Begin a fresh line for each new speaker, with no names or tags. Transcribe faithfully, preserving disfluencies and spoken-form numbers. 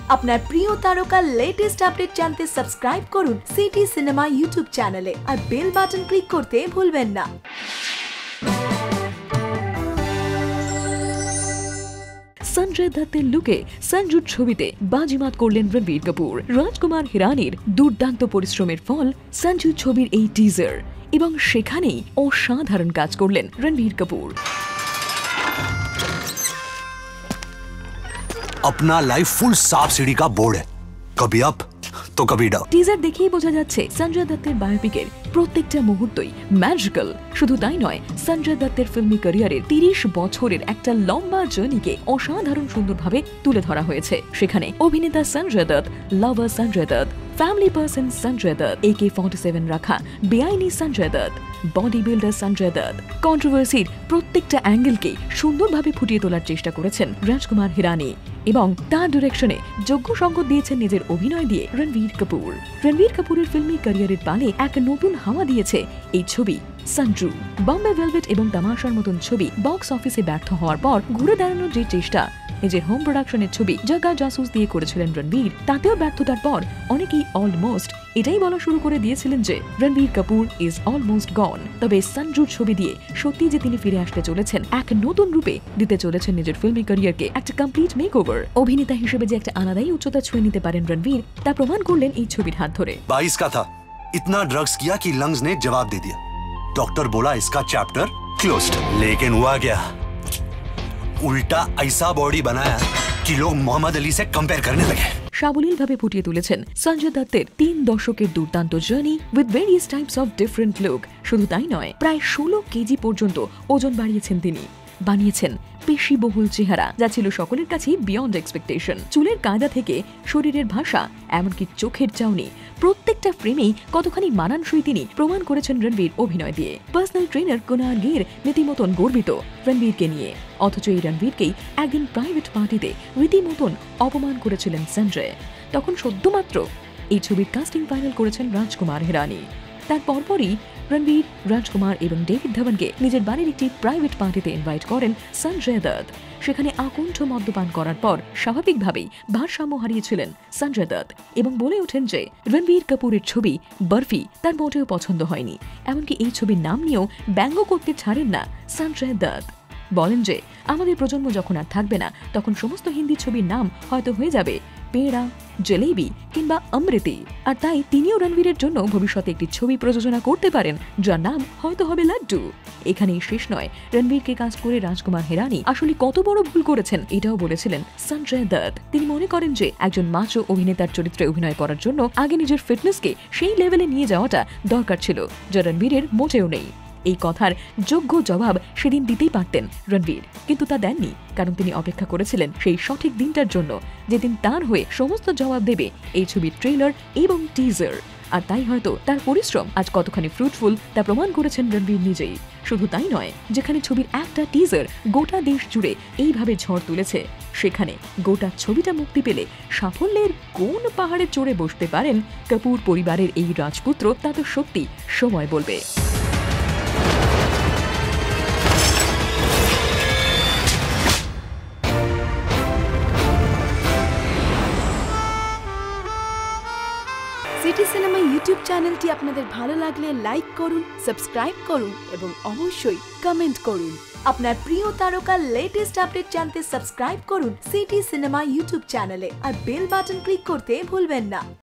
আপনার প্রিয় তারকার লেটেস্ট আপডেট জানতে সাবস্ক্রাইব করুন সিটি সিনেমা ইউটিউব চ্যানেলে আর বেল বাটন ক্লিক করতে ভুলবেন না।
সঞ্জয় দত্তের লুকে সঞ্জুর ছবিতে বাজিমাত করলেন রণবীর কাপুর। রাজকুমার হিরানির দুর্দান্ত পরিশ্রমের ফল সঞ্জু ছবির এই টিজার, এবং সেখানেই অসাধারণ কাজ করলেন রণবীর কাপুর।
अपना लाइफ फुल साफ सीढ़ी का बोर्ड है, कभी अप तो कभी डाउन।
টিজার দেখেই বোঝা যাচ্ছে সঞ্জয় দত্তের বায়োপিকের প্রত্যেকটা মুহূর্তই ম্যাজিক্যাল। শুধু তাই নয়, সঞ্জয় দত্তের ফিল্মি ক্যারিয়ারের তিরিশ বছরের একটা লম্বা জার্নিকে অসাধারণ সুন্দরভাবে তুলে ধরা হয়েছে। সেখানে অভিনেতা Sanjay Dutt, lover Sanjay Dutt, family person Sanjay Dutt, A K forty seven রাখা বেআইনি সঞ্জয় দত্ত, বডি বিল্ডার সঞ্জয় দত্ত, কন্ট্রোভার্সির প্রত্যেকটা অ্যাঙ্গেলকে সুন্দরভাবে ফুটিয়ে তোলার চেষ্টা করেছেন রাজকুমার হিরানি, এবং তার ডিরেকশনে যোগ্য সঙ্গত দিয়েছেন নিজের অভিনয় দিয়ে রণবীর কাপুর। রণবীর কাপুরের ফিল্মি ক্যারিয়ারের পালে এক নতুন হাওয়া দিয়েছে এই ছবি সঞ্জু। বম্বে ভেলভেট এবং তামাশার মতন ছবি বক্স অফিসে ব্যর্থ হওয়ার পর ঘুরে দাঁড়ানোর যে চেষ্টা নিজের হোম প্রোডাকশনের ছবি জগা জাসুস দিয়ে করেছিলেন রণবীর, তাতেও ব্যর্থতার পর অনেকেই অলমোস্ট এটাই বলা শুরু করে দিয়েছিলেন যে Ranbir Kapoor is almost gone. তবে সঞ্জুর ছবি দিয়ে সত্যি যে তিনি ফিরে আসতে চলেছেন, এক নতুন রূপে দিতে চলেছেন নিজের ফিল্মি ক্যারিয়ারকে একটা কমপ্লিট মেকওভার। অভিনেতা হিসেবে যে একটা আলাদাই উচ্চতা ছুঁয়ে নিতে পারেন রণবীর, তা প্রমাণ করলেন এই ছবির হাত ধরে।
बाईस का था, इतना ड्रग्स किया कि लंग्स ने जवाब दे दिया। डॉक्टर बोला इसका चैप्टर क्लोज्ड, लेकिन हुआ क्या, उल्टा ऐसा बॉडी बनाया कि लोग मोहम्मद अली से कंपेयर करने लगे।
সাবলীলভাবে ফুটিয়ে তুলেছেন সঞ্জয় দত্তের তিন দশকের দুর্দান্ত journey with various types of different look. শুধু তাই নয়, প্রায় ষোলো কেজি পর্যন্ত ওজন বাড়িয়েছেন তিনি। বানিয়েছেন পেশিবহুল চেহারা, যা ছিল সকলের কাছেই বিয়ন্ড এক্সপেকটেশন। চুলের কায়দা থেকে শরীরের ভাষা, এমনকি চোখের চাউনি, প্রত্যেকটা ফ্রেমেই কতখানি মানানসই তিনি প্রমাণ করেছেন রণবীর অভিনয় দিয়ে। পার্সোনাল ট্রেনার কুনাল গের রীতিমতন গর্বিত রণবীরকে নিয়ে, অথচ এই রণবীরকেই একদিন প্রাইভেট পার্টিতে রীতিমতন অপমান করেছিলেন সঞ্জয়। তখন সদ্যমাত্র এই ছবির কাস্টিং ফাইনাল করেছেন রাজকুমার হিরানি। তার পরপরই রণবীর, রাজকুমার এবং ডেভিড ধবনকে নিজের বাড়ির একটি প্রাইভেট পার্টিতে ইনভাইট করেন সঞ্জয় দত্ত। সেখানে আকণ্ঠ মদ্যপান করার পর স্বাভাবিকভাবেই ভারসাম্য হারিয়েছিলেন সঞ্জয় দত্ত এবং বলে ওঠেন যে রণবীর কাপুরের ছবি বরফি তার মোটেও পছন্দ হয়নি। এমনকি এই ছবির নাম নিয়েও ব্যঙ্গ করতে ছাড়েন না সঞ্জয় দত্ত। বলেন যে আমাদের প্রজন্ম যখন আর থাকবে না, তখন সমস্ত হিন্দি ছবির নাম হয়তো হয়ে যাবে পেড়া, জলেবি কিংবা অমৃতি, আর তাই তিনিও রণবীরের জন্য ভবিষ্যতে একটি ছবি প্রযোজনা করতে পারেন, যার নাম হয়তো হবে লাড্ডু। এখানেই শেষ নয়, রণবীরকে কাস্ট করে রাজকুমার হিরানি আসলে কত বড় ভুল করেছেন এটাও বলেছিলেন সঞ্জয় দত্ত। তিনি মনে করেন যে একজন মাচো অভিনেতার চরিত্রে অভিনয় করার জন্য আগে নিজের ফিটনেসকে সেই লেভেলে নিয়ে যাওয়াটা দরকার ছিল, যা রণবীরের মোটেও নেই। এই কথার যোগ্য জবাব সেদিন দিতেই পারতেন রণবীর, কিন্তু তা দেননি, কারণ তিনি অপেক্ষা করেছিলেন সেই সঠিক দিনটার জন্য, যেদিন তার হয়ে সমস্ত জবাব দেবে এই ছবির ট্রেলার এবং টিজার। আর তাই হয়তো তার পরিশ্রম আজ কতখানি ফ্রুটফুল তা প্রমাণ করেছেন রণবীর নিজেই। শুধু তাই নয়, যেখানে ছবির একটা টিজার গোটা দেশ জুড়ে এইভাবে ঝড় তুলেছে, সেখানে গোটা ছবিটা মুক্তি পেলে সাফল্যের কোন পাহাড়ে চড়ে বসতে পারেন কাপুর পরিবারের এই রাজপুত্র, তা তো সত্যি সময় বলবে।
সিটি সিনেমা ইউটিউব চ্যানেলটি আপনাদের ভালো লাগলে লাইক করুন, সাবস্ক্রাইব করুন এবং অবশ্যই কমেন্ট করুন। আপনার প্রিয় তারকার লেটেস্ট আপডেট জানতে সাবস্ক্রাইব করুন সিটি সিনেমা ইউটিউব চ্যানেলে আর বেল বাটন ক্লিক করতে ভুলবেন না।